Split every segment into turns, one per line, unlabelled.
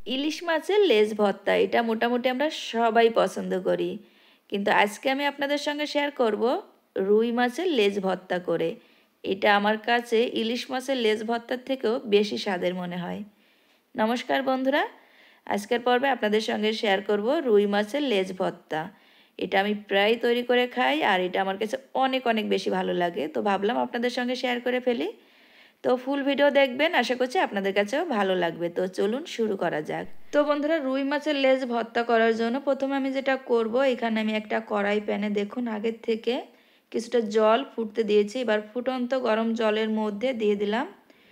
ইলিশ মাছের লেজ ভর্তা এটা মোটামুটি আমরা সবাই পছন্দ করি, কিন্তু আজকে আমি আপনাদের সঙ্গে শেয়ার করব রুই মাছের লেজ ভর্তা করে। এটা আমার কাছে ইলিশ মাছের লেজ ভর্তার থেকেও বেশি স্বাদের মনে হয়। নমস্কার বন্ধুরা, আজকের পর্বে আপনাদের সঙ্গে শেয়ার করব রুই মাছের লেজ ভর্তা। এটা আমি প্রায় তৈরি করে খাই আর এটা আমার কাছে অনেক অনেক বেশি ভালো লাগে, তো ভাবলাম আপনাদের সঙ্গে শেয়ার করে ফেলি। তো ফুল ভিডিও দেখবেন, আশা করছি আপনাদের কাছেও ভালো লাগবে। তো চলুন শুরু করা যাক। তো বন্ধুরা, রুই মাছের লেজ ভর্তা করার জন্য প্রথমে আমি যেটা করব, এখানে আমি একটা কড়াই প্যানে দেখুন আগের থেকে কিছুটা জল ফুটতে দিয়েছি। এবার ফুটন্ত গরম জলের মধ্যে দিয়ে দিলাম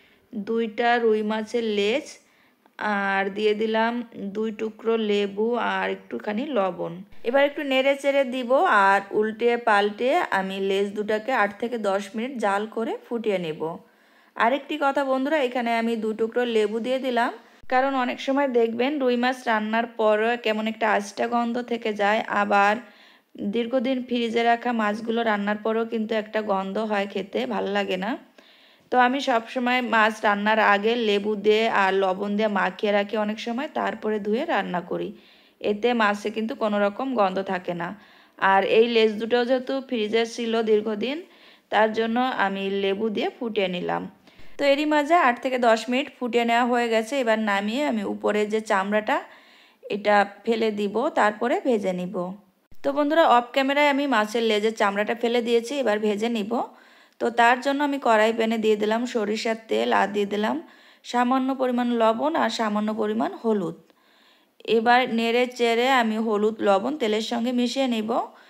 2টা রুই মাছের লেজ, আর দিয়ে দিলাম 2 টুকরো লেবু আর একটুখানি লবণ। এবার একটু নেড়ে চেড়ে দিব আর উল্টে পাল্টে আমি লেজ দুটাকে 8 থেকে 10 মিনিট জাল করে ফুটিয়ে নেব। আরেকটি কথা বন্ধুরা, এখানে আমি 2 টুকরো লেবু দিয়ে দিলাম, কারণ অনেক সময় দেখবেন রুই মাছ রান্নার পরও কেমন একটা আঁচটা গন্ধ থেকে যায়, আবার দীর্ঘদিন ফ্রিজে রাখা মাছগুলো রান্নার পরেও কিন্তু একটা গন্ধ হয়, খেতে ভালো লাগে না। তো আমি সব সময় মাছ রান্নার আগে লেবু দিয়ে আর লবণ দিয়ে মাখিয়ে রাখি অনেক সময়, তারপরে ধুয়ে রান্না করি। এতে মাছে কিন্তু কোনো রকম গন্ধ থাকে না। আর এই লেজ দুটো যেহেতু ফ্রিজে ছিল দীর্ঘদিন, তার জন্য আমি লেবু দিয়ে ফুটিয়ে নিলাম। তো এরই মাঝে 8 থেকে 10 মিনিট ফুটিয়ে নেওয়া হয়ে গেছে। এবার নামিয়ে আমি উপরে যে চামড়াটা এটা ফেলে দিব, তারপরে ভেজে নিব। তো বন্ধুরা, অফ ক্যামেরায় আমি মাছের লেজের চামড়াটা ফেলে দিয়েছি, এবার ভেজে নিব। তো তার জন্য আমি কড়াই প্যানে দিয়ে দিলাম সরিষার তেল আর দিয়ে দিলাম সামান্য পরিমাণ লবণ আর সামান্য পরিমাণ হলুদ। এবার নেড়ে চেড়ে আমি হলুদ লবণ তেলের সঙ্গে মিশিয়ে নিব।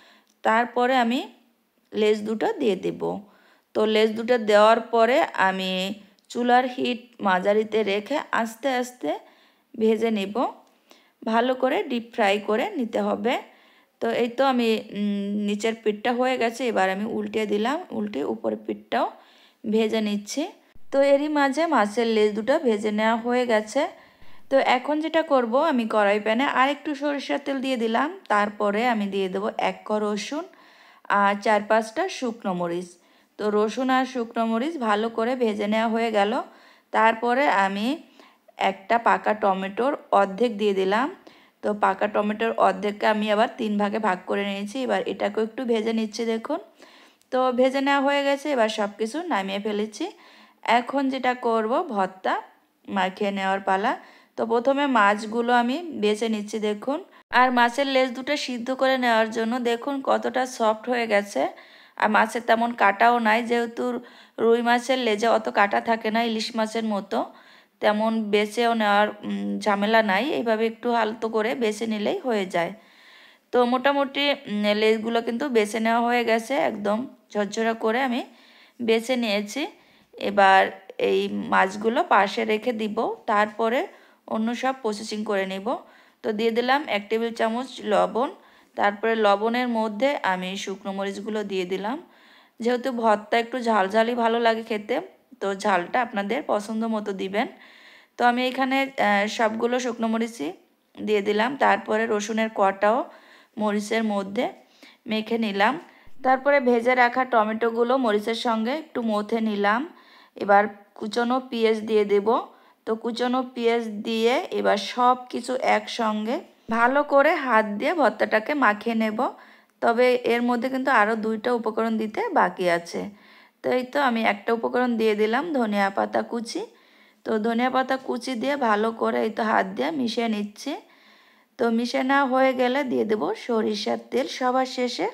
তারপরে আমি লেজ দুটো দিয়ে দেব। তো লেজ দুটো দেওয়ার পরে আমি চুলার হিট মাঝারিতে রেখে আস্তে আস্তে ভেজে নেব। ভালো করে ডিপ ফ্রাই করে নিতে হবে। তো এই তো আমি নিচের পিঠটা হয়ে গেছে, এবার আমি উল্টে দিলাম, উল্টে উপরের পিঠটাও ভেজে নিচ্ছি। তো এরই মাঝে মাছের লেজ দুটো ভেজে নেওয়া হয়ে গেছে। তো এখন যেটা করব, আমি কড়াই প্যানে আর একটু সরিষার তেল দিয়ে দিলাম, তারপরে আমি দিয়ে দেবো 1 ক রসুন আর 4-5টা শুকনো মরিচ। তো রসুন আর শুকনো মরিচ ভালো করে ভেজে নেওয়া হয়ে গেল। তারপরে আমি একটা পাকা টমেটোর অর্ধেক দিয়ে দিলাম। তো পাকা টমেটোর অর্ধেককে আমি আবার 3 ভাগে ভাগ করে নিয়েছি। এবার এটাকেও একটু ভেজে নিচ্ছি দেখুন। তো ভেজে নেওয়া হয়ে গেছে, এবার সব কিছু নামিয়ে ফেলেছি। এখন যেটা করব, ভর্তা মাখিয়ে নেওয়ার পালা। তো প্রথমে মাছগুলো আমি বেছে নিচ্ছি দেখুন। আর মাছের লেজ দুটো সিদ্ধ করে নেওয়ার জন্য দেখুন কতটা সফট হয়ে গেছে। আর মাছের তেমন কাটাও নাই, যেহেতু রুই মাছের লেজে অত কাটা থাকে না ইলিশ মাছের মতো, তেমন বেছেও নেওয়ার ঝামেলা নাই। এইভাবে একটু আলতো করে বেছে নিলেই হয়ে যায়। তো মোটামুটি লেজগুলো কিন্তু বেছে নেওয়া হয়ে গেছে, একদম ঝরঝরা করে আমি বেছে নিয়েছি। এবার এই মাছগুলো পাশে রেখে দিব, তারপরে অন্য সব প্রসেসিং করে নেব। তো দিয়ে দিলাম 1 টেবিল চামচ লবণ, তারপরে লবণের মধ্যে আমি শুকনো মরিচগুলো দিয়ে দিলাম। যেহেতু ভর্তা একটু ঝালঝালি ভালো লাগে খেতে, তো ঝালটা আপনাদের পছন্দ মতো দিবেন। তো আমি এখানে সবগুলো শুকনো মরিচই দিয়ে দিলাম, তারপরে রসুনের কোয়াটাও মরিচের মধ্যে মেখে নিলাম। তারপরে ভেজে রাখা টমেটোগুলো মরিচের সঙ্গে একটু মথে নিলাম। এবার কুচনো পেঁয়াজ দিয়ে দেব। তো কুচনো পেঁয়াজ দিয়ে এবার সব কিছু একসঙ্গে ভালো করে হাত দিয়ে ভর্তাটাকে মাখিয়ে নেব। তবে এর মধ্যে কিন্তু আরও 2টা উপকরণ দিতে বাকি আছে। তো এই তো আমি একটা উপকরণ দিয়ে দিলাম, ধনিয়া পাতা কুচি। তো ধনিয়া পাতা কুচি দিয়ে ভালো করে এই তো হাত দিয়ে মিশিয়ে নিচ্ছি। তো মিশিয়ে নেওয়া হয়ে গেলে দিয়ে দেব সরিষার তেল সবার শেষে।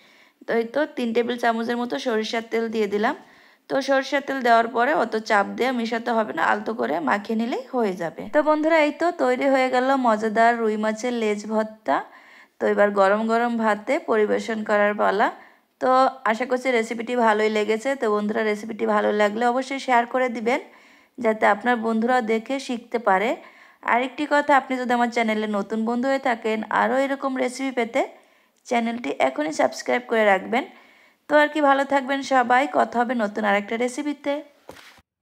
তো এই তো 3 টেবিল চামচের মতো সরিষার তেল দিয়ে দিলাম। তো সরিষার তেল দেওয়ার পরে অত চাপ দিয়ে মেশাতে হবে না, আলতো করে মাখিয়ে নিলেই হয়ে যাবে। তো বন্ধুরা, এই তো তৈরি হয়ে গেল মজাদার রুই মাছের লেজ ভর্তা। তো এবার গরম গরম ভাতে পরিবেশন করার পালা। তো আশা করছি রেসিপিটি ভালোই লেগেছে। তো বন্ধুরা, রেসিপিটি ভালো লাগলে অবশ্যই শেয়ার করে দিবেন, যাতে আপনার বন্ধুরাও দেখে শিখতে পারে। আরেকটি কথা, আপনি যদি আমার চ্যানেলে নতুন বন্ধু হয়ে থাকেন, আরও এরকম রেসিপি পেতে চ্যানেলটি এখনই সাবস্ক্রাইব করে রাখবেন। তো আর কি, ভালো থাকবেন সবাই, কথা হবে নতুন আরেকটা রেসিপিতে।